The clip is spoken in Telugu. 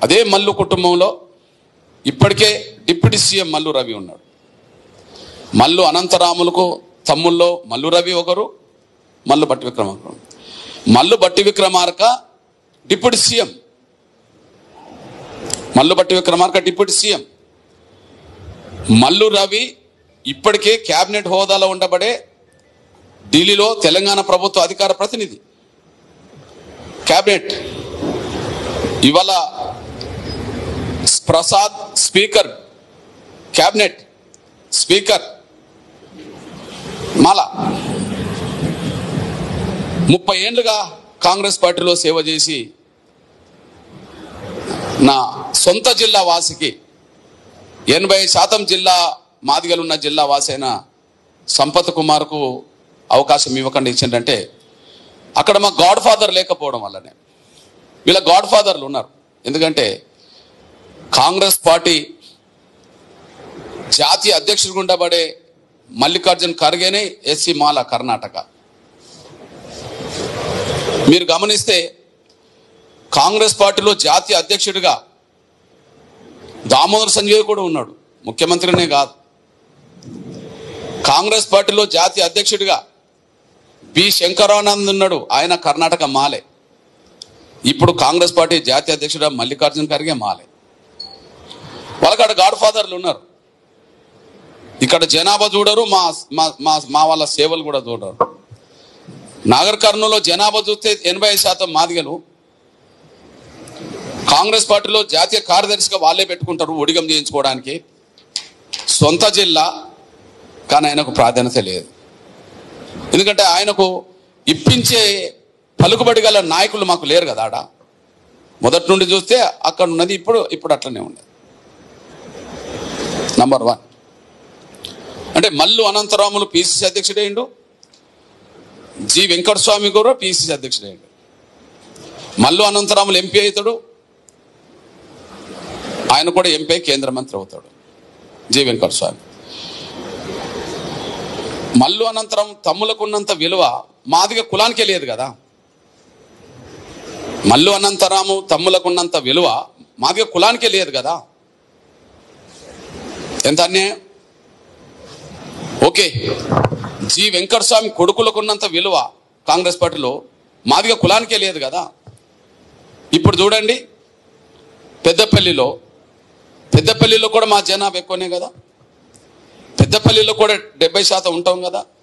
అదే మల్లు కుటుంబంలో ఇప్పటికే డిప్యూటీ సీఎం మల్లు రవి ఉన్నాడు. మల్లు అనంతరాములకు తమ్ముల్లో మల్లు రవి ఒకరు, Mallu Bhatti Vikramarka. Mallu Bhatti Vikramarka deputy CM, Mallu Bhatti Vikramarka deputy CM. Mallu Ravi ఇప్పటికే క్యాబినెట్ హోదాలో ఉండబడే ఢిల్లీలో తెలంగాణ ప్రభుత్వ అధికార ప్రతినిధి. క్యాబినెట్ ఇవాళ Prasad speaker, cabinet speaker Mala 30 ఏళ్లుగా కాంగ్రెస్ పార్టీలో సేవ చేసి నా సొంత జిల్లా వాసికి 80% జిల్లా మాదిగలున్న జిల్లా వాసి అయిన సంపత్ కుమార్కు అవకాశం ఇవ్వకుండా ఇచ్చిందంటే అక్కడ మా గాడ్ ఫాదర్ లేకపోవడం వల్లనే. వీళ్ళ గాడ్ ఫాదర్లు ఉన్నారు. ఎందుకంటే కాంగ్రెస్ పార్టీ జాతీయ అధ్యక్షుడిగా ఉండబడే మల్లికార్జున్ ఖర్గేనే ఎస్సీ మాల కర్ణాటక. మీరు గమనిస్తే కాంగ్రెస్ పార్టీలో జాతీయ అధ్యక్షుడిగా దామోదర్ సంజయ్ కూడా ఉన్నాడు, ముఖ్యమంత్రినే కాదు. కాంగ్రెస్ పార్టీలో జాతీయ అధ్యక్షుడిగా బి శంకరానంద్ ఉన్నాడు, ఆయన కర్ణాటక మాలే. ఇప్పుడు కాంగ్రెస్ పార్టీ జాతీయ అధ్యక్షుడిగా మల్లికార్జున్ ఖర్గే మాలే. వాళ్ళకి గాడ్ ఫాదర్లు ఉన్నారు. ఇక్కడ జనాభా చూడరు, మా వాళ్ళ సేవలు కూడా చూడరు. నాగర్ కర్నూలులో జనాభా చూస్తే 85% మాదిగలు. కాంగ్రెస్ పార్టీలో జాతీయ కార్యదర్శిగా వాళ్ళే పెట్టుకుంటారు ఒడిగం చేయించుకోవడానికి. సొంత జిల్లా కానీ ఆయనకు ప్రాధాన్యత లేదు. ఎందుకంటే ఆయనకు ఇప్పించే పలుకుబడి గల నాయకులు మాకు లేరు కదా. ఆడ మొదటి నుండి చూస్తే అక్కడ ఉన్నది ఇప్పుడు అట్లనే ఉండదు. నంబర్ 1 అంటే మల్లు అనంతరాములు పిసిసి అధ్యక్షుడైండు, జి వెంకటస్వామి కూడా పిసిసి అధ్యక్షుడైండు. మల్లు అనంతరాములు ఎంపీ అవుతాడు, ఆయన కూడా ఎంపీ కేంద్ర మంత్రి అవుతాడు జి వెంకటస్వామి. మల్లు అనంతరం తమ్ములకు ఉన్నంత విలువ మాదిగ కులానికే లేదు కదా. మల్లు అనంతరాము తమ్ములకు ఉన్నంత విలువ మాదిగ కులానికే లేదు కదా. ఎంత అన్యాయం. ఓకే, జి వెంకటస్వామి కొడుకులకు ఉన్నంత విలువ కాంగ్రెస్ పార్టీలో మాదిగ కులానికే లేదు కదా. ఇప్పుడు చూడండి పెద్దపల్లిలో కూడా మా జనాభా ఎక్కువనే కదా. పెద్దపల్లిలో కూడా 70% ఉంటాం కదా.